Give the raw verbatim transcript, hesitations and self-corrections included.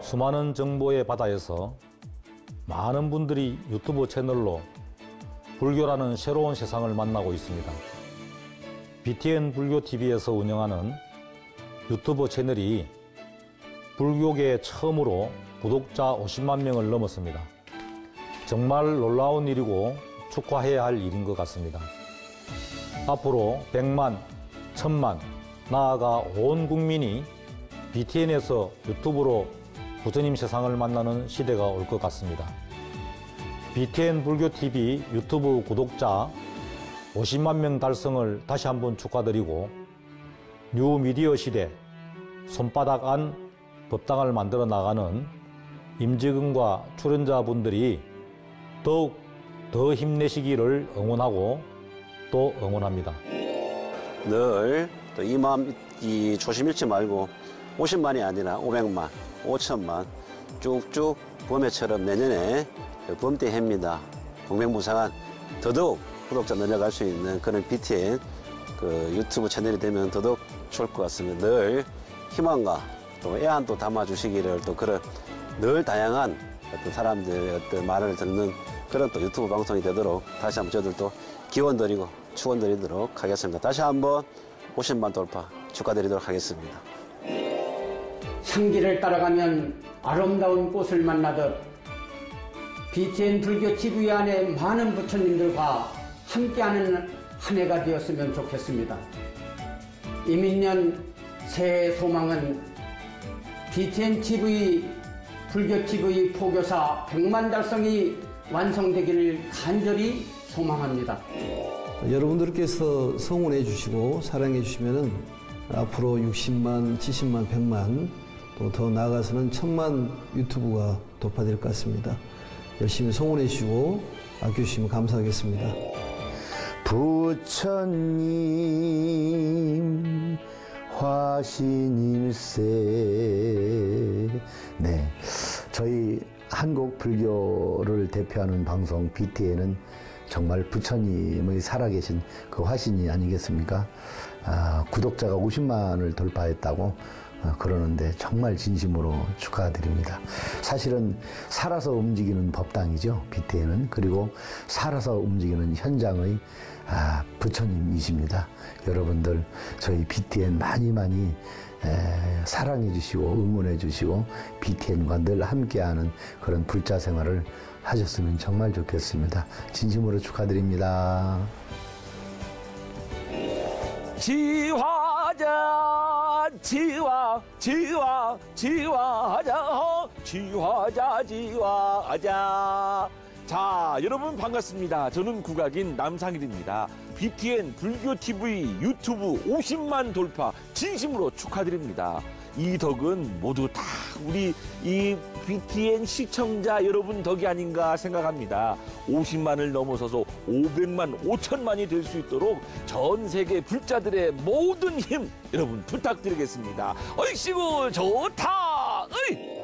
수많은 정보의 바다에서 많은 분들이 유튜브 채널로 불교라는 새로운 세상을 만나고 있습니다. 비티엔 불교티비에서 운영하는 유튜브 채널이 불교계 처음으로 구독자 오십만 명을 넘었습니다. 정말 놀라운 일이고 축하해야 할 일인 것 같습니다. 앞으로 백만, 천만, 나아가 온 국민이 비티엔에서 유튜브로 부처님 세상을 만나는 시대가 올 것 같습니다. 비티엔 불교티비 유튜브 구독자 오십만 명 달성을 다시 한번 축하드리고 뉴미디어 시대 손바닥 안 법당을 만들어 나가는 임직원과 출연자분들이 더욱 더 힘내시기를 응원하고 또 응원합니다. 늘 또 이 마음 이 초심 잃지 말고 오십만이 아니라 오백만, 오천만 쭉쭉 범해처럼 내년에 범대해입니다. 공명무상한 더더욱 구독자 늘려갈 수 있는 그런 비티엔 그 유튜브 채널이 되면 더더욱 좋을 것 같습니다. 늘 희망과 또 애안도 담아주시기를 또 그런 늘 다양한 어떤 사람들의 어떤 말을 듣는 그런 또 유튜브 방송이 되도록 다시 한번 저들도 기원드리고 축원드리도록 하겠습니다. 다시 한번 오십만 돌파 축하드리도록 하겠습니다. 향기를 따라가면 아름다운 꽃을 만나듯 비티엔 불교 티비 안에 많은 부처님들과 함께하는 한 해가 되었으면 좋겠습니다. 이민년 새해 소망은 비티엔 티비 불교 티비 포교사 백만 달성이 완성되기를 간절히 소망합니다. 여러분들께서 성원해 주시고 사랑해 주시면은 앞으로 육십만, 칠십만, 백만 또 더 나아가서는 천만 유튜브가 돌파될 것 같습니다. 열심히 성원해 주시고 아껴주시면 감사하겠습니다. 부처님 화신일세. 네, 저희 한국 불교를 대표하는 방송 비티엔은 정말 부처님의 살아계신 그 화신이 아니겠습니까? 아, 구독자가 오십만을 돌파했다고 아, 그러는데 정말 진심으로 축하드립니다. 사실은 살아서 움직이는 법당이죠, 비티엔은. 그리고 살아서 움직이는 현장의 아, 부처님이십니다. 여러분들 저희 비티엔 많이 많이 에, 사랑해 주시고 응원해 주시고 비티엔과 늘 함께하는 그런 불자 생활을 하셨으면 정말 좋겠습니다. 진심으로 축하드립니다. 지화자 지화 지화 지화자 지화자 지화자. 자, 여러분 반갑습니다. 저는 국악인 남상일입니다. 비티엔 불교티비 유튜브 오십만 돌파 진심으로 축하드립니다. 이 덕은 모두 다 우리 이 비티엔 시청자 여러분 덕이 아닌가 생각합니다. 오십만을 넘어서서 오백만, 오천만이 될 수 있도록 전 세계 불자들의 모든 힘 여러분 부탁드리겠습니다. 어이씨구 좋다! 어이!